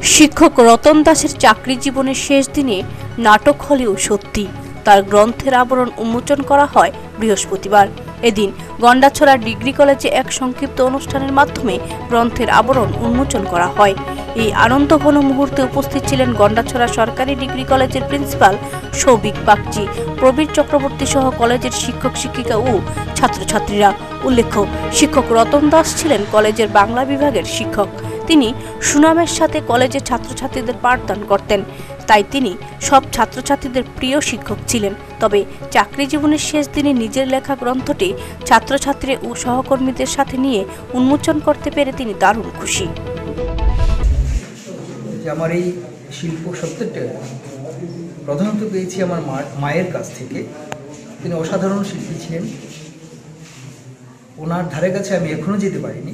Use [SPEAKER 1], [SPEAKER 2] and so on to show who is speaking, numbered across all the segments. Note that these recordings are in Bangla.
[SPEAKER 1] শিক্ষক রতন দাসের চাকরি জীবনের শেষ দিনে নাটক হলেও সত্যি তার গ্রন্থের আবরণ উন্মোচন করা হয় বৃহস্পতিবার। এদিন গন্ডাছড়া ডিগ্রি কলেজে এক সংক্ষিপ্ত অনুষ্ঠানের মাধ্যমে গ্রন্থের আবরণ উন্মোচন করা হয়। এই আনন্দঘন মুহূর্তে উপস্থিত ছিলেন গন্ডাছড়া সরকারি ডিগ্রি কলেজের প্রিন্সিপাল সৌভিক বাগচি, প্রবীর চক্রবর্তী সহ কলেজের শিক্ষক শিক্ষিকা ও ছাত্রছাত্রীরা। উল্লেখ্য, শিক্ষক রতন দাস ছিলেন কলেজের বাংলা বিভাগের শিক্ষক। তিনি সুনামের সাথে কলেজের ছাত্রছাত্রীদের পাঠদান করতেন, তাই তিনি সব ছাত্রছাত্রীদের প্রিয় শিক্ষক ছিলেন। তবে চাকরি জীবনের শেষ দিনে নিজের লেখা গ্রন্থটি ছাত্রছাত্রী ও সহকর্মীদের সাথে নিয়ে উন্মোচন করতে পেরে তিনি দারুণ খুশি।
[SPEAKER 2] আমার এই শিল্প সত্যটা প্রধানত পেয়েছি আমার মায়ের কাছ থেকে। তিনি অসাধারণ শিল্পী ছিলেন, ওনার ধারে কাছে আমি এখনো যেতে পারিনি।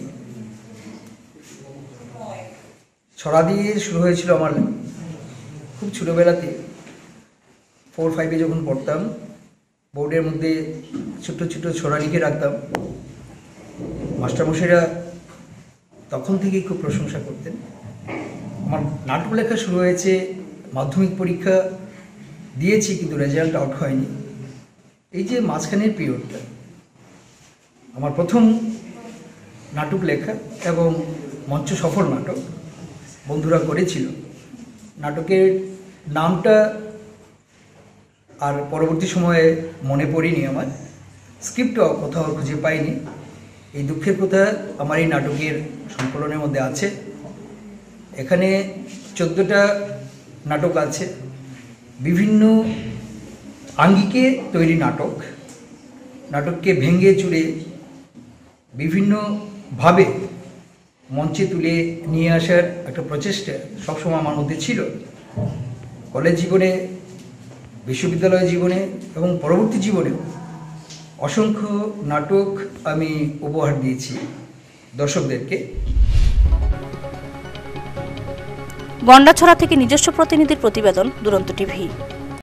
[SPEAKER 2] ছড়া দিয়ে শুরু হয়েছিল আমার খুব ছোটোবেলাতে, 4-5 যখন পড়তাম, বোর্ডের মধ্যে ছোট্ট ছোট্ট ছড়া লিখে রাখতাম। মাস্টারমশাইরা তখন থেকেই খুব প্রশংসা করতেন। আমার নাটক লেখা শুরু হয়েছে, মাধ্যমিক পরীক্ষা দিয়েছি কিন্তু রেজাল্ট আউট হয়নি। এই যে মাঝখানের পিরিয়ডটা, আমার প্রথম নাটক লেখা এবং মঞ্চ সফল নাটক বন্ধুরা করেছিল। নাটকের নামটা আর পরবর্তী সময়ে মনে পড়েনি, আমার স্ক্রিপ্টও কোথাও খুঁজে পাইনি। এই দুঃখের কথা আমার এই নাটকের সংকলনের মধ্যে আছে। এখানে 14টা নাটক আছে, বিভিন্ন আঙ্গিকে তৈরি নাটক। নাটককে ভেঙে চুরে বিভিন্নভাবে মঞ্চে তুলে নিয়ে আসার একটা প্রচেষ্টা সবসময় আমার মধ্যে ছিল। কলেজ জীবনে, বিশ্ববিদ্যালয় জীবনে এবং পরবর্তী জীবনেও অসংখ্য নাটক আমি উপহার দিয়েছি দর্শকদেরকে।
[SPEAKER 1] গন্ডাছড়া থেকে নিজস্ব প্রতিনিধির প্রতিবেদন, দুরন্ত টিভি।